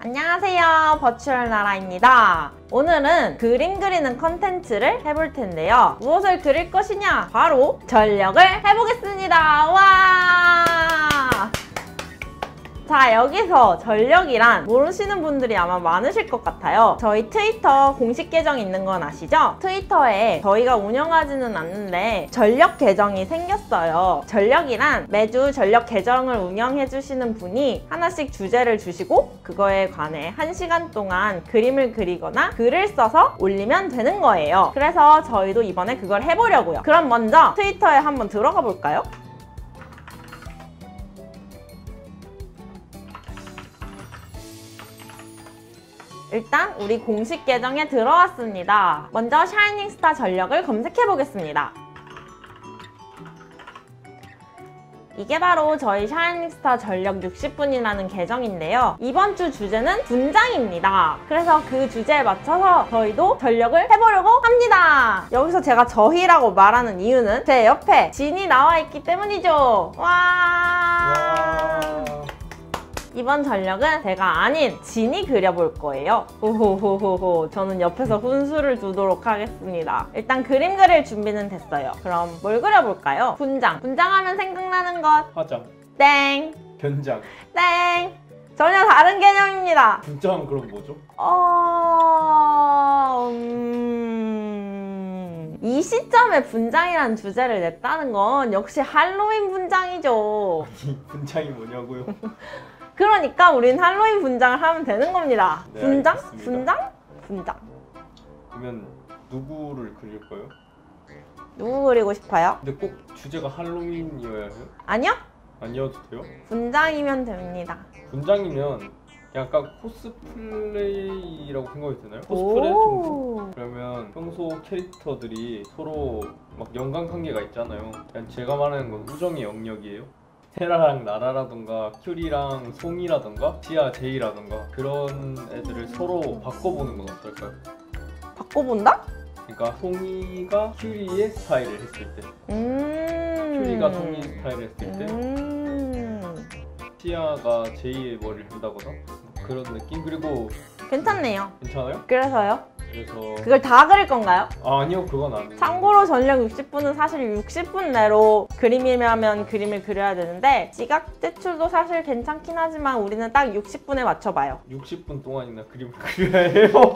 안녕하세요, 버추얼 나라입니다. 오늘은 그림 그리는 컨텐츠를 해볼 텐데요. 무엇을 그릴 것이냐? 바로 전력을 해보겠습니다. 와! 자, 여기서 전력이란 모르시는 분들이 아마 많으실 것 같아요. 저희 트위터 공식 계정이 있는 건 아시죠? 트위터에 저희가 운영하지는 않는데 전력 계정이 생겼어요. 전력이란 매주 전력 계정을 운영해주시는 분이 하나씩 주제를 주시고 그거에 관해 1시간 동안 그림을 그리거나 글을 써서 올리면 되는 거예요. 그래서 저희도 이번에 그걸 해보려고요. 그럼 먼저 트위터에 한번 들어가 볼까요? 일단 우리 공식 계정에 들어왔습니다. 먼저 샤이닝스타 전력을 검색해 보겠습니다. 이게 바로 저희 샤이닝스타 전력 60분이라는 계정인데요. 이번 주 주제는 분장입니다. 그래서 그 주제에 맞춰서 저희도 전력을 해보려고 합니다. 여기서 제가 저희라고 말하는 이유는 제 옆에 진이 나와 있기 때문이죠. 와. 이번 전력은 제가 아닌 진이 그려볼 거예요. 호호호호호. 저는 옆에서 훈수를 두도록 하겠습니다. 일단 그림 그릴 준비는 됐어요. 그럼 뭘 그려볼까요? 분장. 분장하면 생각나는 것. 화장. 땡. 변장. 땡. 전혀 다른 개념입니다. 분장은 그럼 뭐죠? 이 시점에 분장이라는 주제를 냈다는 건 역시 할로윈 분장이죠. 아니, 분장이 뭐냐고요? 그러니까 우린 할로윈 분장을 하면 되는 겁니다. 네, 분장? 알겠습니다. 분장? 분장. 그러면 누구를 그릴까요? 누구 그리고 싶어요? 근데 꼭 주제가 할로윈이어야 해요? 아니요? 아니어도 돼요? 분장이면 됩니다. 분장이면 약간 코스플레이라고 생각이 드나요? 코스프레 정도? 그러면 평소 캐릭터들이 서로 막 연관관계가 있잖아요. 그냥 제가 말하는 건 우정의 영역이에요. 헤라랑 나라라던가 큐리랑 송이라던가 시아 제이라던가 그런 애들을 서로 바꿔보는 건 어떨까요? 바꿔본다? 그러니까 송이가 큐리의 스타일을 했을 때 큐리가 송이 스타일을 했을 때 시아가 제이의 머리를 한다거나 그런 느낌? 그리고 괜찮네요. 괜찮아요? 그래서요? 그래서 그걸 다 그릴 건가요? 아니요, 그건 아니에요. 참고로 전력 60분은 사실 60분 내로 그림이라면 그림을 그려야 되는데 지각 제출도 사실 괜찮긴 하지만 우리는 딱 60분에 맞춰봐요. 60분 동안이나 그림을 그려야 해요?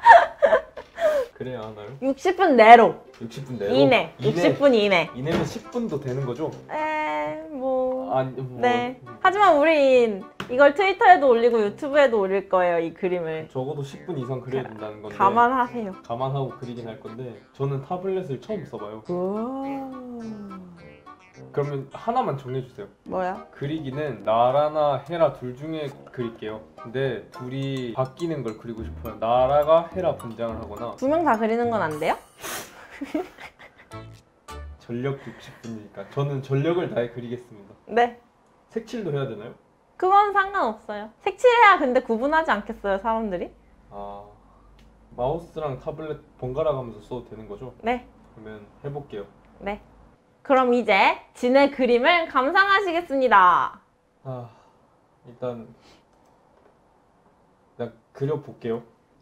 그래야 하나요? 60분 내로. 60분 내로? 이내. 60분 이내. 이내면 10분도 되는 거죠? 뭐... 아니, 뭐... 네. 하지만 우린 이걸 트위터에도 올리고 유튜브에도 올릴 거예요, 이 그림을. 적어도 10분 이상 그려야 된다는 건데 감안하세요. 감안하고 그리긴 할 건데 저는 타블렛을 처음 써봐요. 그러면 하나만 정해주세요. 뭐야? 그리기는 나라나 헤라 둘 중에 그릴게요. 근데 둘이 바뀌는 걸 그리고 싶어요. 나라가 헤라 분장을 하거나. 두 명 다 그리는 건 안 돼요? 전력 60분이니까 저는 전력을 다해 그리겠습니다. 네. 색칠도 해야 되나요? 그건 상관없어요. 색칠해야 근데 구분하지 않겠어요, 사람들이? 아... 마우스랑 타블렛 번갈아 가면서 써도 되는 거죠? 네. 그러면 해볼게요. 네. 그럼 이제 진의 그림을 감상하시겠습니다. 아... 일단... 그냥 그려볼게요.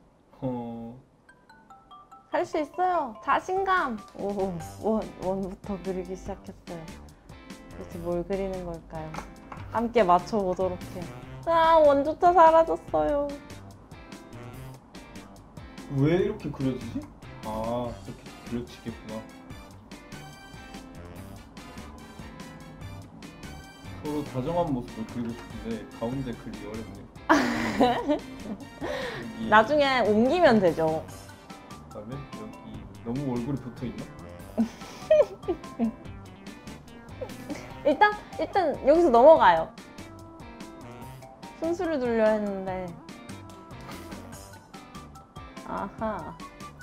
할 수 있어요. 자신감. 오, 원부터 그리기 시작했어요. 도대체 뭘 그리는 걸까요? 함께 맞춰보도록 해요. 아, 원조차 사라졌어요. 왜 이렇게 그려지지? 아, 이렇게 그려지겠구나. 서로 다정한 모습을 그리고 싶은데 가운데 그리기 어렵네요. 나중에 옮기면 되죠. 그다음에 여기 너무 얼굴이 붙어있나? 일단 여기서 넘어가요. 순수를 돌려 했는데. 아하.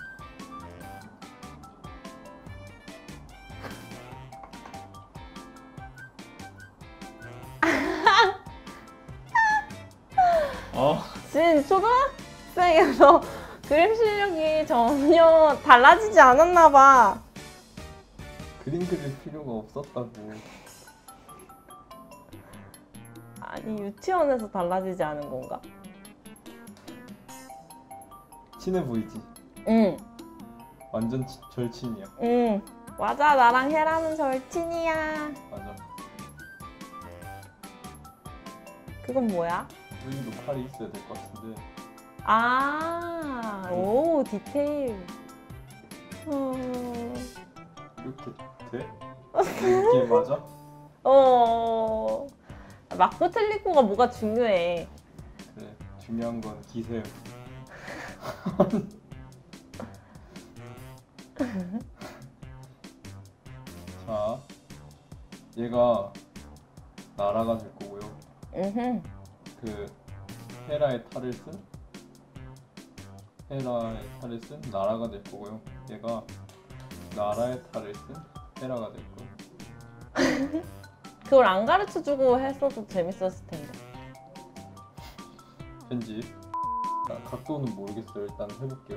진 초등학생에서 그림 실력이 전혀 달라지지 않았나 봐. 그림 그릴 필요가 없었다고. 아니 유치원에서 달라지지 않은 건가? 친해 보이지? 응. 완전 절친이야. 응. 맞아, 나랑 헤라는 절친이야. 맞아. 그건 뭐야? 여기도 칼이 있어야 될 것 같은데. 아, 오, 디테일. 이렇게 돼? 이게 맞아? 맞고 틀리고가 뭐가 중요해. 그래. 중요한 건 기세요. 자, 얘가 나라가 될 거고요. 으흠. 그 헤라의 탈을 쓴 나라가 될 거고요. 얘가 나라의 탈을 쓴 헤라가 될 거예요. 그걸 안 가르쳐주고 했어도 재밌었을 텐데. 편집. 자, 각도는 모르겠어요. 일단 해볼게요.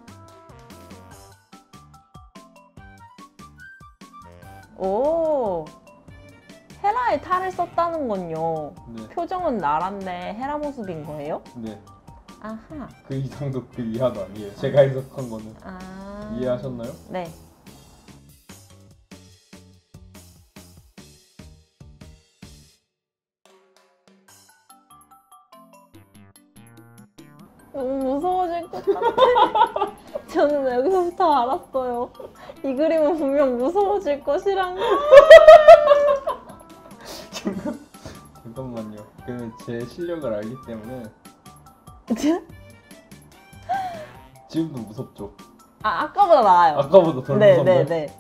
오, 헤라의 탈을 썼다는 건요. 네, 표정은 나란데 헤라 모습인 거예요? 네. 아하. 그 이상도 그 이하도 아니에요. 제가 해석한 거는. 아. 이해하셨나요? 네. 너무 무서워질 것 같아. 저는 여기서부터 알았어요. 이 그림은 분명 무서워질 것이란 거. 잠깐만요. 그 제 실력을 알기 때문에 지금도 무섭죠. 아, 아까보다 나아요. 아까보다 덜 네, 무섭나요? 네, 네.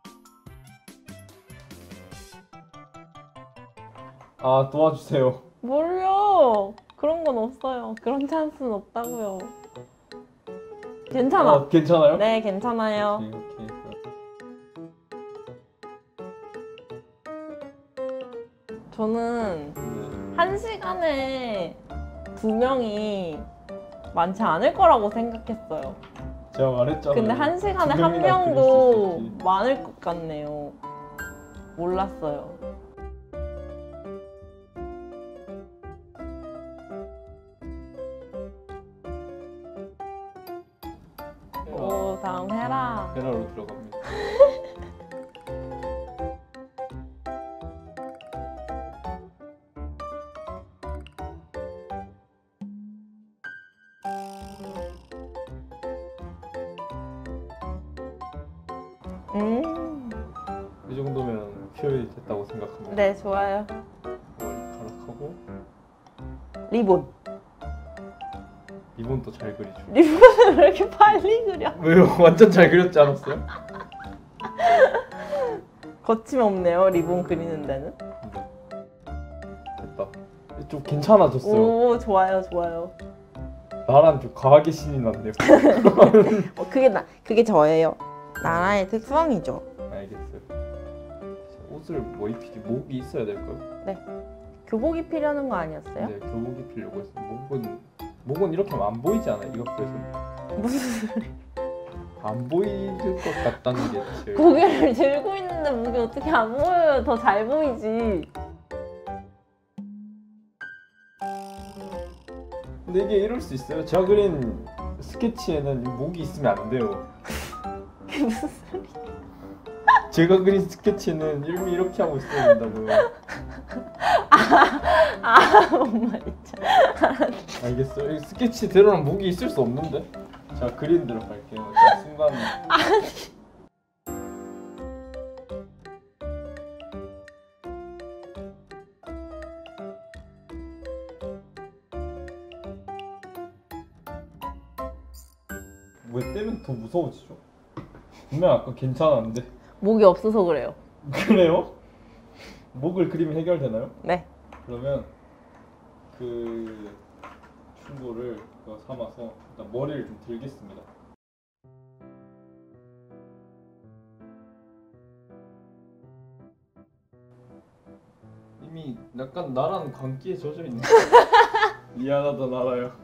아, 도와주세요. 뭘요? 그런 건 없어요. 그런 찬스는 없다고요. 괜찮아. 괜찮아요? 네, 괜찮아요. 오케이, 오케이. 저는 네. 1시간에 2명이 많지 않을 거라고 생각했어요. 제가 말했잖아요. 근데 1시간에 두 한 명이나 명도 그릴 수 있었지. 많을 것 같네요. 몰랐어요. 오, 다음 해라. 헤라로 들어갑니다. 이 정도면 표현이 됐다고 생각합니다. 네, 좋아요. 머리카락하고 리본. 리본도 잘 그리죠. 리본을 왜 이렇게 빨리 그려? 왜요? 완전 잘 그렸지 않았어요? 거침없네요, 리본 그리는 데는. 됐다. 좀 괜찮아졌어요. 오, 좋아요, 좋아요. 나랑 좀 과하게 신이 났네요. 그게 저예요. 나라의 특성이죠. 알겠어요. 옷을 뭐 입히지? 목이 있어야 될까요? 교복 입히려는 거 아니었어요? 네, 교복 입히려고 했어요. 목은 이렇게 하면 안 보이지 않아요? 이 옆에서 무슨 소리? 안 보일 것 같다는 게 제일. 고개를 들고 있는데 목이 어떻게 안 보여요? 더 잘 보이지. 근데 이게 이럴 수 있어요. 제가 그린 스케치에는 목이 있으면 안 돼요. 그게 무슨 소리? 제가 그린 스케치는 이렇게 하고 있어야 된다고요. 뭔 말이죠? 알겠어요. 이 스케치대로는 목이 있을 수 없는데. 자, 그린 대로 갈게요. 자, 순간. 왜 떼면 더 무서워지죠? 분명 아까 괜찮았는데. 목이 없어서 그래요. 그래요? 목을 그리면 해결되나요? 네. 그러면 그 충고를 삼아서 일단 머리를 좀 들겠습니다. 이미 약간 나랑 광기에 젖어 있네. 미안하다 나라야.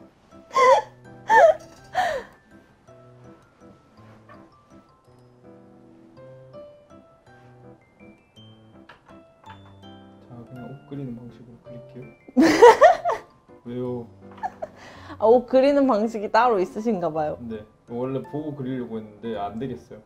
자, 그냥 옷 그리는 방식으로 그릴게요. 왜요? 아, 옷 그리는 방식이 따로 있으신가 봐요. 네. 원래 보고 그리려고 했는데 안 되겠어요.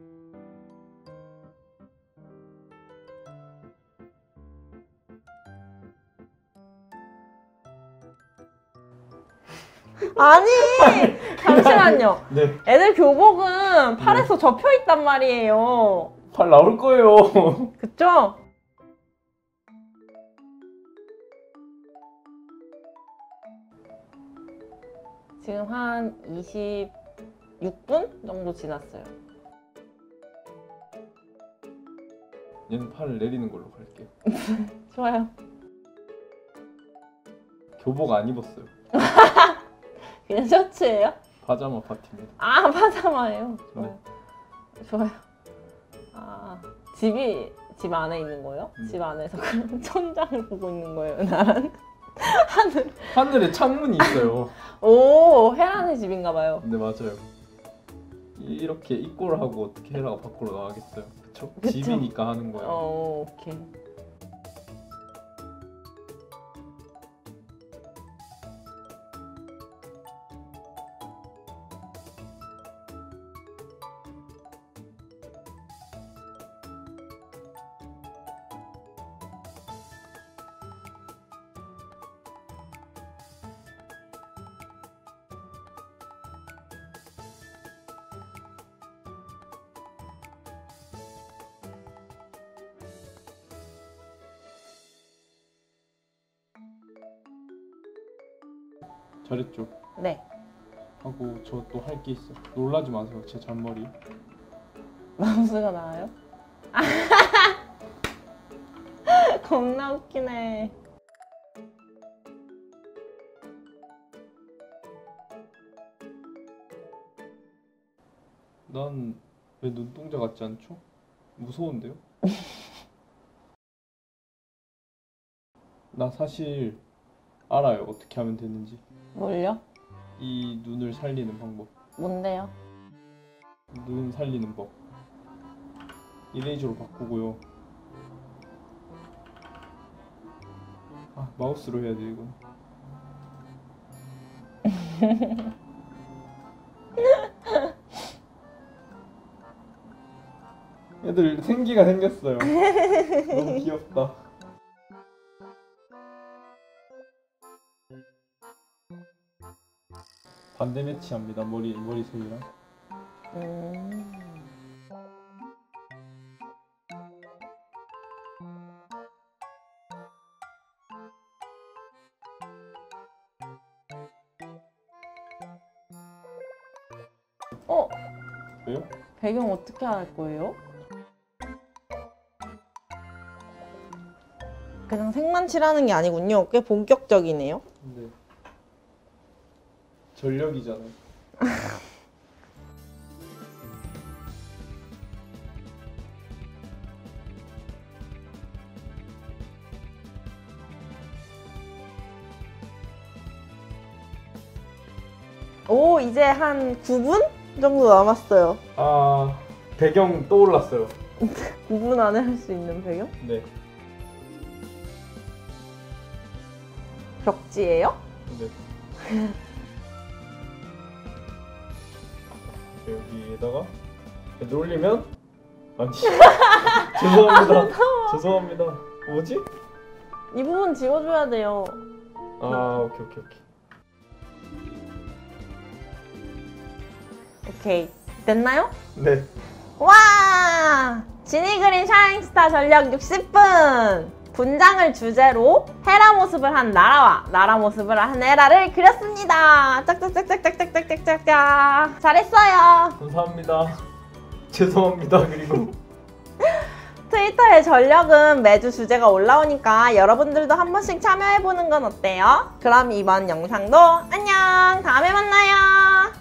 아니! 잠시만요. 네. 애들 교복은 팔에서 접혀 있단 말이에요. 팔 나올 거예요. 그쵸? 지금 한 26분 정도 지났어요. 얘는 팔을 내리는 걸로 갈게요. 좋아요. 교복 안 입었어요. 그냥 셔츠예요? 파자마 파티입니다. 아, 파자마예요. 좋아요. 네. 좋아요. 아, 집 안에 있는 거예요? 집 안에서 그럼 천장을 보고 있는 거예요, 나란? 하늘에 창문이 있어요. 오, 헤라의 집인가 봐요. 네, 맞아요. 이렇게 입고를 하고 어떻게 헤라가 밖으로 나가겠어요. 그쵸? 그쵸. 집이니까 하는 거예요. 오케이. 잘했죠? 네. 하고 저 또 할 게 있어. 놀라지 마세요. 제 잔머리. 맘수가 나와요? 겁나 웃기네. 난 왜 눈동자 같지 않죠? 무서운데요? 나 사실 알아요. 어떻게 하면 되는지. 뭘요? 이 눈을 살리는 방법. 뭔데요? 눈 살리는 법. 이레이저로 바꾸고요. 아, 마우스로 해야 돼 이건. 애들 생기가 생겼어요. 너무 귀엽다. 반대 매치합니다. 머리색이랑. 음. 어? 왜요? 배경 어떻게 할 거예요? 그냥 색만 칠하는 게 아니군요. 꽤 본격적이네요. 네. 전력이잖아요. 오, 이제 한 9분 정도 남았어요. 아, 배경 떠올랐어요. 9분 안에 할 수 있는 배경? 네. 벽지예요? 네. 여기에다가 놀리면 아니 죄송합니다. 죄송합니다. 뭐지? 이 부분 지워줘야 돼요. 아, 오케이. 오케이. 됐나요? 네. 와! 지니 그린 샤이닝스타 전력 60분! 분장을 주제로 헤라 모습을 한 나라와 나라 모습을 한 헤라를 그렸습니다. 짝짝짝짝짝짝짝짝짝. 잘했어요. 감사합니다. 죄송합니다. 그리고 트위터의 전력은 매주 주제가 올라오니까 여러분들도 한 번씩 참여해보는 건 어때요? 그럼 이번 영상도 안녕! 다음에 만나요!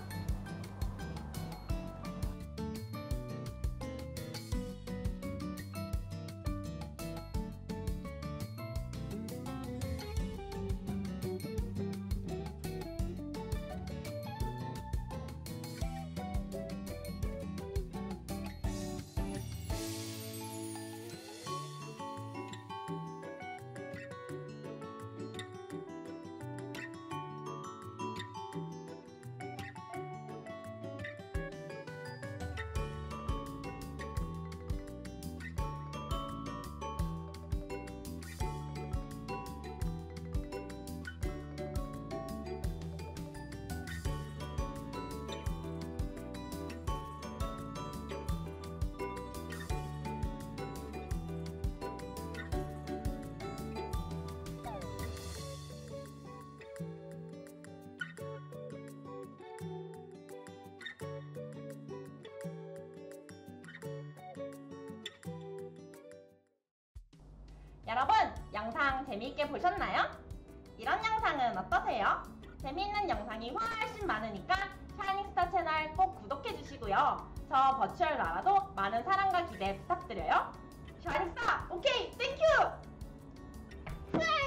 여러분, 영상 재미있게 보셨나요? 이런 영상은 어떠세요? 재미있는 영상이 훨씬 많으니까 샤이닝스타 채널 꼭 구독해주시고요. 저 버추얼 나라도 많은 사랑과 기대 부탁드려요. 샤이닝스타, 오케이, 땡큐!